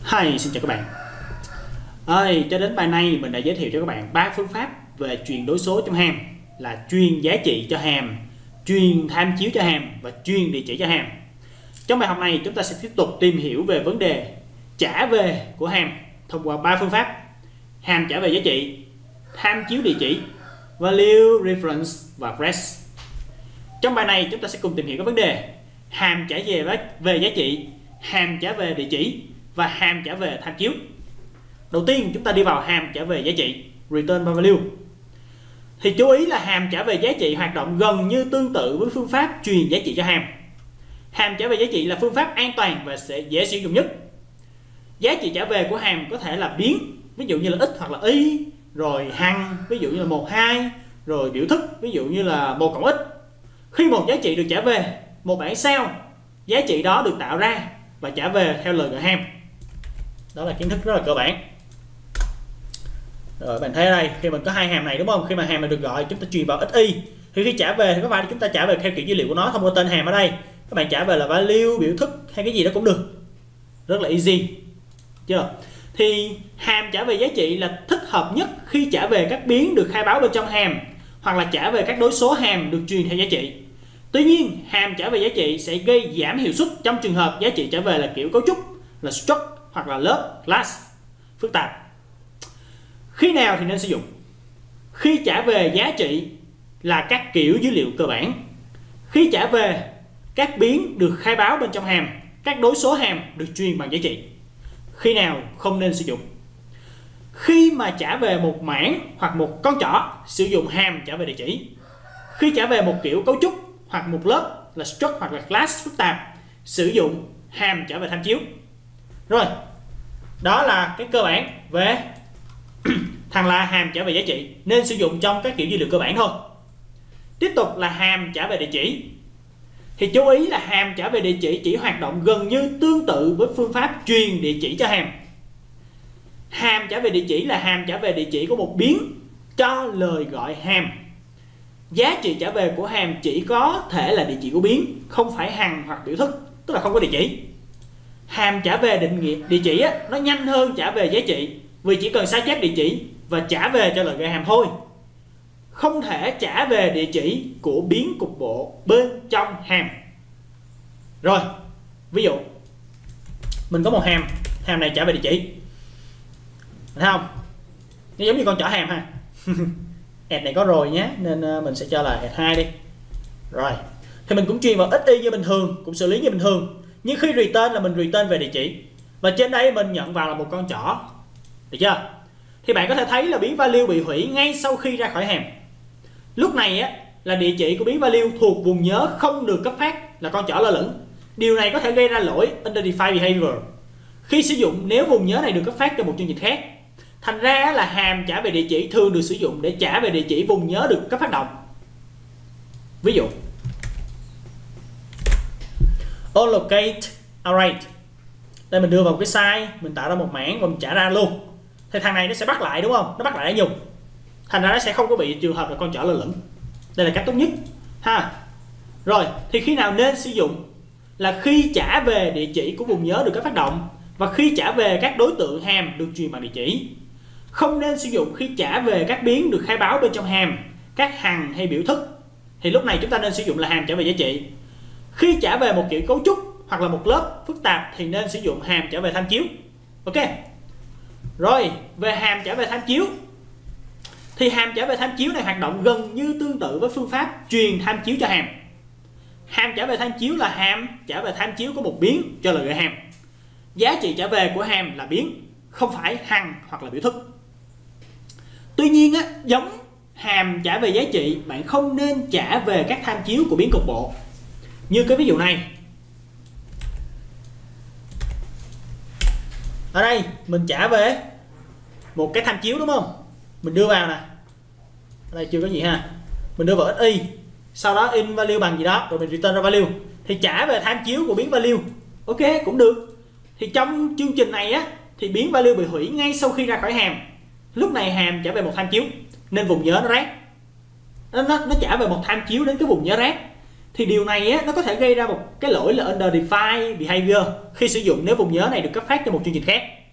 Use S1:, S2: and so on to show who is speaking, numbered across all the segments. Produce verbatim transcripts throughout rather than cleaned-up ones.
S1: Hi, xin chào các bạn. Ơi, cho đến bài này mình đã giới thiệu cho các bạn ba phương pháp về truyền đối số trong hàm là truyền giá trị cho hàm, truyền tham chiếu cho hàm và truyền địa chỉ cho hàm. Trong bài học này chúng ta sẽ tiếp tục tìm hiểu về vấn đề trả về của hàm thông qua ba phương pháp: hàm trả về giá trị, tham chiếu địa chỉ, value reference và address. Trong bài này chúng ta sẽ cùng tìm hiểu các vấn đề hàm trả về về giá trị, hàm trả về địa chỉ và hàm trả về tham chiếu. Đầu tiên chúng ta đi vào hàm trả về giá trị, return value. Thì chú ý là hàm trả về giá trị hoạt động gần như tương tự với phương pháp truyền giá trị cho hàm. Hàm trả về giá trị là phương pháp an toàn và sẽ dễ sử dụng nhất. Giá trị trả về của hàm có thể là biến, ví dụ như là x hoặc là y, rồi hằng, ví dụ như là một, hai, rồi biểu thức, ví dụ như là một cộng x. Khi một giá trị được trả về, một bảng sao, giá trị đó được tạo ra và trả về theo lời gọi hàm. Đó là kiến thức rất là cơ bản. Rồi bạn thấy ở đây, khi mình có hai hàm này đúng không? Khi mà hàm này được gọi, chúng ta truyền vào xy. Thì khi trả về thì có phải chúng ta trả về theo kiểu dữ liệu của nó thông qua tên hàm ở đây. Các bạn trả về là value, biểu thức hay cái gì đó cũng được. Rất là easy. Chưa? Thì hàm trả về giá trị là thích hợp nhất khi trả về các biến được khai báo bên trong hàm, hoặc là trả về các đối số hàm được truyền theo giá trị. Tuy nhiên, hàm trả về giá trị sẽ gây giảm hiệu suất trong trường hợp giá trị trả về là kiểu cấu trúc, là struct hoặc là lớp, class, phức tạp. Khi nào thì nên sử dụng? Khi trả về giá trị là các kiểu dữ liệu cơ bản. Khi trả về các biến được khai báo bên trong hàm, các đối số hàm được truyền bằng giá trị. Khi nào không nên sử dụng? Khi mà trả về một mảng hoặc một con trỏ, sử dụng hàm trả về địa chỉ. Khi trả về một kiểu cấu trúc hoặc một lớp là struct hoặc là class phức tạp, sử dụng hàm trả về tham chiếu. Rồi, đó là cái cơ bản về thằng là hàm trả về giá trị, nên sử dụng trong các kiểu dữ liệu cơ bản thôi. Tiếp tục là hàm trả về địa chỉ. Thì chú ý là hàm trả về địa chỉ chỉ hoạt động gần như tương tự với phương pháp truyền địa chỉ cho hàm. Hàm trả về địa chỉ là hàm trả về địa chỉ của một biến cho lời gọi hàm. Giá trị trả về của hàm chỉ có thể là địa chỉ của biến, không phải hằng hoặc biểu thức, tức là không có địa chỉ. Hàm trả về định nghĩa địa chỉ á, nó nhanh hơn trả về giá trị vì chỉ cần sao chép địa chỉ và trả về cho lời gọi hàm thôi. Không thể trả về địa chỉ của biến cục bộ bên trong hàm. Rồi, ví dụ mình có một hàm, hàm này trả về địa chỉ, thấy không? Nó giống như con chỏ hàm ha. Add này có rồi nhé, nên mình sẽ cho là add hai đi. Rồi, thì mình cũng truyền vào xy như bình thường, cũng xử lý như bình thường. Nhưng khi return là mình return về địa chỉ, và trên đây mình nhận vào là một con chỏ. Được chưa? Thì bạn có thể thấy là biến value bị hủy ngay sau khi ra khỏi hàm. Lúc này á, là địa chỉ của biến value thuộc vùng nhớ không được cấp phát, là con chỏ lơ lửng. Điều này có thể gây ra lỗi undefined behavior khi sử dụng nếu vùng nhớ này được cấp phát cho một chương trình khác. Thành ra là hàm trả về địa chỉ thường được sử dụng để trả về địa chỉ vùng nhớ được cấp phát động. Ví dụ allocate array. Đây mình đưa vào một cái size, mình tạo ra một mảng và mình trả ra luôn. Thì thằng này nó sẽ bắt lại đúng không? Nó bắt lại để dùng. Thành ra nó sẽ không có bị trường hợp là con chỏ lơ lửng. Đây là cách tốt nhất ha. Rồi, thì khi nào nên sử dụng? Là khi trả về địa chỉ của vùng nhớ được cấp phát động và khi trả về các đối tượng hàm được truyền bằng địa chỉ. Không nên sử dụng khi trả về các biến được khai báo bên trong hàm, các hằng hay biểu thức. Thì lúc này chúng ta nên sử dụng là hàm trả về giá trị. Khi trả về một kiểu cấu trúc hoặc là một lớp phức tạp thì nên sử dụng hàm trả về tham chiếu. Ok. Rồi, về hàm trả về tham chiếu. Thì hàm trả về tham chiếu này hoạt động gần như tương tự với phương pháp truyền tham chiếu cho hàm. Hàm trả về tham chiếu là hàm trả về tham chiếu của một biến cho lời gọi hàm. Giá trị trả về của hàm là biến, không phải hằng hoặc là biểu thức. Tuy nhiên á, giống hàm trả về giá trị, bạn không nên trả về các tham chiếu của biến cục bộ. Như cái ví dụ này. Ở đây mình trả về một cái tham chiếu đúng không? Mình đưa vào nè. Ở đây chưa có gì ha. Mình đưa vào xy, sau đó in value bằng gì đó, rồi mình return ra value. Thì trả về tham chiếu của biến value. Ok, cũng được. Thì trong chương trình này á, thì biến value bị hủy ngay sau khi ra khỏi hàm. Lúc này hàm trả về một tham chiếu, nên vùng nhớ nó rác. Nó, nó, nó trả về một tham chiếu đến cái vùng nhớ rác. Thì điều này á, nó có thể gây ra một cái lỗi là undefined behavior khi sử dụng nếu vùng nhớ này được cấp phát cho một chương trình khác.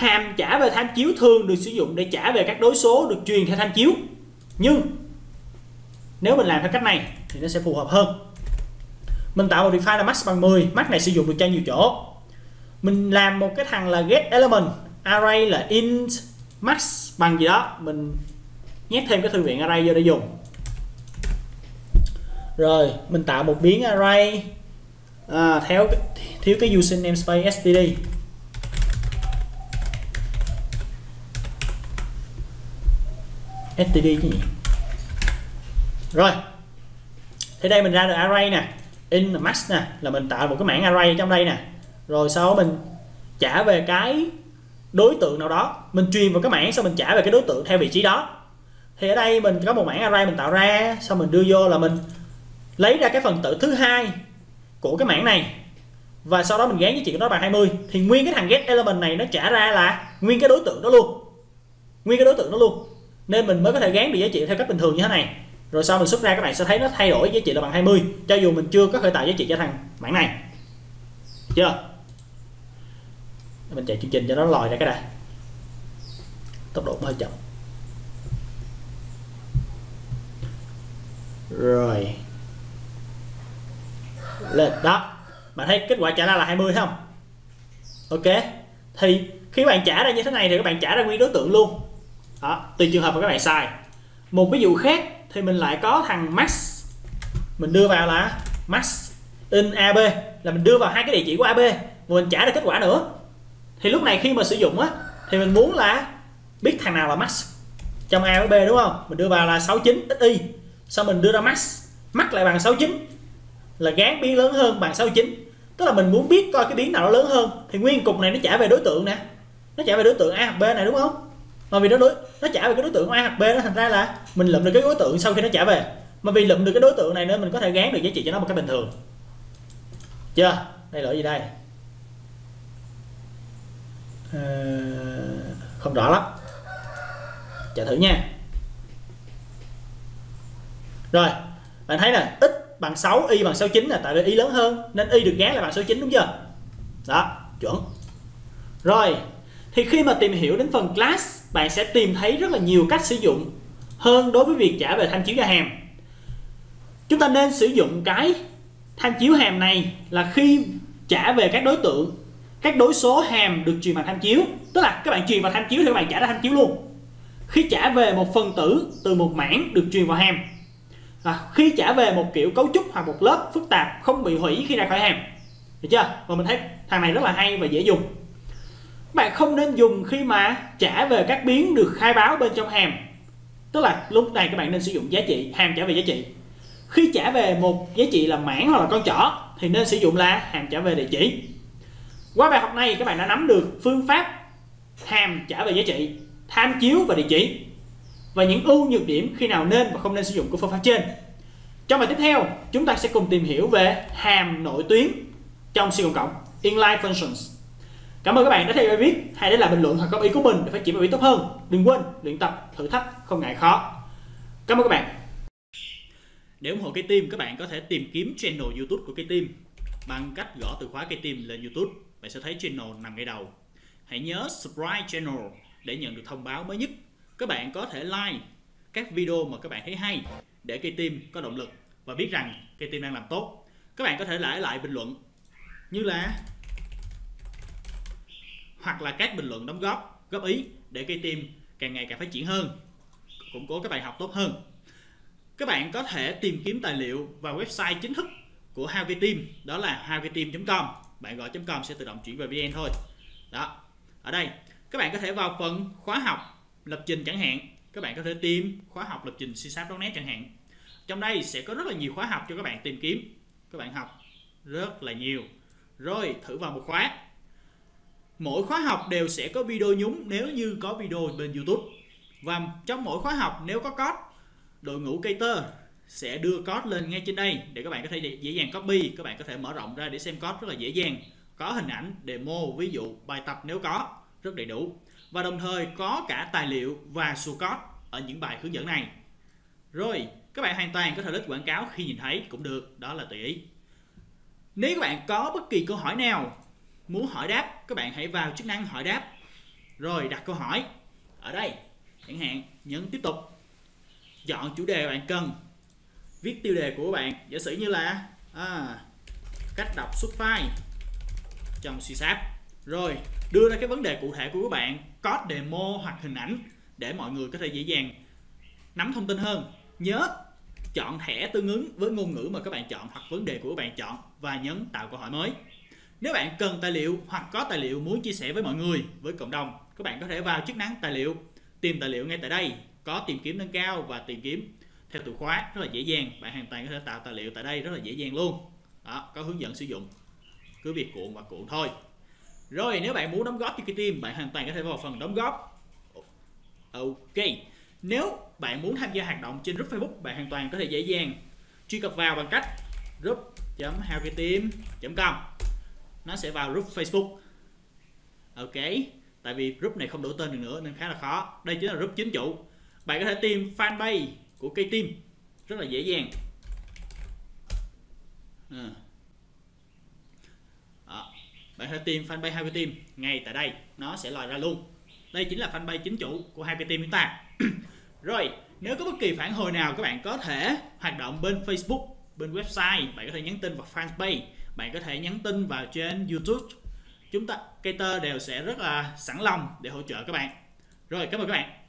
S1: hàm trả về tham chiếu thường được sử dụng để trả về các đối số được truyền theo tham chiếu, nhưng nếu mình làm theo cách này thì nó sẽ phù hợp hơn. Mình tạo một define là max bằng mười, max này sử dụng được cho nhiều chỗ. Mình làm một cái thằng là get element, array là int max bằng gì đó, mình nhét thêm cái thư viện array vô để dùng. Rồi mình tạo một biến array à, theo thiếu cái using namespace std. std cái gì? Rồi thì đây mình ra được array nè, in là max nè, là mình tạo một cái mảng array trong đây nè. Rồi sau đó mình trả về cái đối tượng nào đó, mình truyền vào cái mảng, sau mình trả về cái đối tượng theo vị trí đó. Thì ở đây mình có một mảng array mình tạo ra, sau mình đưa vô là mình lấy ra cái phần tử thứ hai của cái mảng này, và sau đó mình gán giá trị của nó bằng hai mươi. Thì nguyên cái thằng get element này nó trả ra là nguyên cái đối tượng đó luôn, nguyên cái đối tượng đó luôn, nên mình mới có thể gán được giá trị theo cách bình thường như thế này. Rồi sau mình xuất ra, các bạn sẽ thấy nó thay đổi giá trị là bằng hai mươi, cho dù mình chưa có khởi tạo giá trị cho thằng mảng này. Chưa? Mình chạy chương trình cho nó lòi ra cái này, tốc độ hơi chậm. Rồi lên đó, bạn thấy kết quả trả ra là hai mươi thấy không? Ok, thì khi các bạn trả ra như thế này thì các bạn trả ra nguyên đối tượng luôn đó, tùy trường hợp mà các bạn xài. Một ví dụ khác thì mình lại có thằng max, mình đưa vào là max in ab, là mình đưa vào hai cái địa chỉ của ab và mình trả ra kết quả nữa. Thì lúc này khi mà sử dụng á thì mình muốn là biết thằng nào là max trong a với b, đúng không? Mình đưa vào là sáu mươi chín xy, sau mình đưa ra max, max lại bằng sáu mươi chín, là gán biến lớn hơn bằng sáu mươi chín. Tức là mình muốn biết coi cái biến nào nó lớn hơn, thì nguyên cục này nó trả về đối tượng nè, nó trả về đối tượng a hoặc b này, đúng không? Mà vì nó đối nó trả về cái đối tượng a hoặc b, nó thành ra là mình lụm được cái đối tượng sau khi nó trả về. Mà vì lụm được cái đối tượng này nên mình có thể gán được giá trị cho nó một cái bình thường. Chưa? Đây lỗi gì đây? À, không rõ lắm, chạy thử nha. Rồi bạn thấy là x bằng sáu, y bằng sáu mươi chín là tại vì y lớn hơn nên y được gán là bằng sáu mươi chín, đúng chưa? Đó, chuẩn. Rồi thì khi mà tìm hiểu đến phần class, bạn sẽ tìm thấy rất là nhiều cách sử dụng hơn đối với việc trả về tham chiếu cho hàm. Chúng ta nên sử dụng cái tham chiếu hàm này là khi trả về các đối tượng, các đối số hàm được truyền bằng tham chiếu. Tức là các bạn truyền vào tham chiếu thì các bạn trả ra tham chiếu luôn. Khi trả về một phần tử từ một mảng được truyền vào hàm, à, khi trả về một kiểu cấu trúc hoặc một lớp phức tạp không bị hủy khi ra khỏi hàm, được chưa? Và mình thấy thằng này rất là hay và dễ dùng. Các bạn không nên dùng khi mà trả về các biến được khai báo bên trong hàm. Tức là lúc này các bạn nên sử dụng giá trị hàm trả về giá trị. Khi trả về một giá trị là mảng hoặc là con chỏ thì nên sử dụng là hàm trả về địa chỉ. Qua bài học này các bạn đã nắm được phương pháp hàm trả về giá trị, tham chiếu và địa chỉ, và những ưu nhược điểm khi nào nên và không nên sử dụng của phương pháp trên. Trong bài tiếp theo chúng ta sẽ cùng tìm hiểu về hàm nội tuyến trong C cộng cộng, inline functions. Cảm ơn các bạn đã theo dõi viết, hãy để lại bình luận hoặc góp ý của mình để phát triển bài viết tốt hơn. Đừng quên luyện tập, thử thách, không ngại khó. Cảm ơn các bạn. Để ủng hộ cây team, các bạn có thể tìm kiếm channel YouTube của cây team bằng cách gõ từ khóa cây team lên YouTube. Bạn sẽ thấy channel nằm ngay đầu. Hãy nhớ subscribe channel để nhận được thông báo mới nhất. Các bạn có thể like các video mà các bạn thấy hay để cây team có động lực và biết rằng cây team đang làm tốt. Các bạn có thể để lại bình luận như là hoặc là các bình luận đóng góp, góp ý để cây team càng ngày càng phát triển hơn, củng cố các bài học tốt hơn. Các bạn có thể tìm kiếm tài liệu vào website chính thức của howkeyteam, đó là howkeyteam chấm com. Bạn gọi .com sẽ tự động chuyển về vê en thôi. Đó. Ở đây các bạn có thể vào phần khóa học lập trình chẳng hạn, các bạn có thể tìm khóa học lập trình C sharp chấm net chẳng hạn. Trong đây sẽ có rất là nhiều khóa học cho các bạn tìm kiếm. Các bạn học rất là nhiều. Rồi thử vào một khóa. Mỗi khóa học đều sẽ có video nhúng nếu như có video bên YouTube. Và trong mỗi khóa học nếu có code, đội ngũ cater sẽ đưa code lên ngay trên đây để các bạn có thể dễ dàng copy. Các bạn có thể mở rộng ra để xem code rất là dễ dàng. Có hình ảnh, demo, ví dụ, bài tập nếu có, rất đầy đủ. Và đồng thời có cả tài liệu và số code ở những bài hướng dẫn này. Rồi, các bạn hoàn toàn có thể lít quảng cáo khi nhìn thấy cũng được, đó là tùy ý. Nếu các bạn có bất kỳ câu hỏi nào muốn hỏi đáp, các bạn hãy vào chức năng hỏi đáp. Rồi đặt câu hỏi ở đây, chẳng hạn nhấn tiếp tục, chọn chủ đề bạn cần, viết tiêu đề của bạn, giả sử như là à, cách đọc xuất file trong C Sharp. Rồi đưa ra cái vấn đề cụ thể của các bạn, code demo hoặc hình ảnh để mọi người có thể dễ dàng nắm thông tin hơn. Nhớ chọn thẻ tương ứng với ngôn ngữ mà các bạn chọn hoặc vấn đề của các bạn chọn và nhấn tạo câu hỏi mới. Nếu bạn cần tài liệu hoặc có tài liệu muốn chia sẻ với mọi người, với cộng đồng, các bạn có thể vào chức năng tài liệu, tìm tài liệu ngay tại đây, có tìm kiếm nâng cao và tìm kiếm theo từ khóa rất là dễ dàng. Bạn hoàn toàn có thể tạo tài liệu tại đây rất là dễ dàng luôn. Đó, có hướng dẫn sử dụng, cứ việc cuộn và cuộn thôi. Rồi nếu bạn muốn đóng góp cho cái team, bạn hoàn toàn có thể vào phần đóng góp. Ok. Nếu bạn muốn tham gia hoạt động trên group Facebook, bạn hoàn toàn có thể dễ dàng truy cập vào bằng cách group chấm howkteam chấm com. Nó sẽ vào group Facebook. Ok. Tại vì group này không đổi tên được nữa nên khá là khó. Đây chính là group chính chủ. Bạn có thể tìm fanpage của cây team rất là dễ dàng. À. Đó. Bạn có thể tìm fanpage howkteam ngay tại đây, nó sẽ lòi ra luôn. Đây chính là fanpage chính chủ của howkteam chúng ta. Rồi, nếu có bất kỳ phản hồi nào, các bạn có thể hoạt động bên Facebook, bên website, bạn có thể nhắn tin vào fanpage, bạn có thể nhắn tin vào trên YouTube. Chúng ta, Cater đều sẽ rất là sẵn lòng để hỗ trợ các bạn. Rồi, cảm ơn các bạn.